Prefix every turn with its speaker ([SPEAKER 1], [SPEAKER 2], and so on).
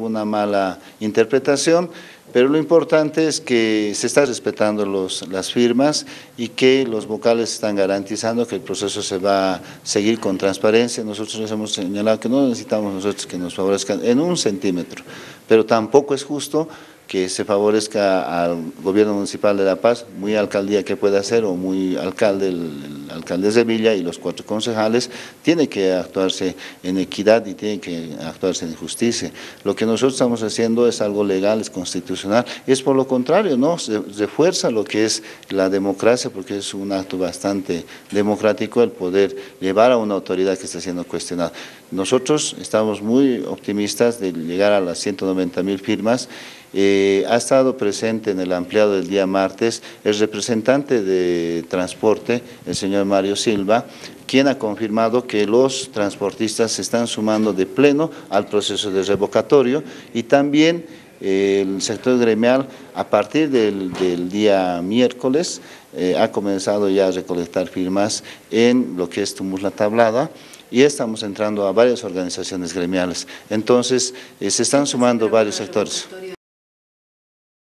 [SPEAKER 1] alguna mala interpretación, pero lo importante es que se está respetando las firmas y que los vocales están garantizando que el proceso se va a seguir con transparencia. Nosotros les hemos señalado que no necesitamos nosotros que nos favorezcan en 1 centímetro, pero tampoco es justo que se favorezca al gobierno municipal de La Paz, muy alcaldía que pueda ser o muy alcalde, el alcalde de Villa y los 4 concejales, tiene que actuarse en equidad y tiene que actuarse en justicia. Lo que nosotros estamos haciendo es algo legal, es constitucional, es por lo contrario, ¿no? Se refuerza lo que es la democracia, porque es un acto bastante democrático el poder llevar a una autoridad que está siendo cuestionada. Nosotros estamos muy optimistas de llegar a las 190.000 firmas. Ha estado presente en el ampliado del día martes el representante de transporte, el señor Mario Silva, quien ha confirmado que los transportistas se están sumando de pleno al proceso de revocatorio y también el sector gremial a partir del día miércoles ha comenzado ya a recolectar firmas en lo que es Tumuz-La Tablada, y estamos entrando a varias organizaciones gremiales. Entonces, se están sumando varios sectores.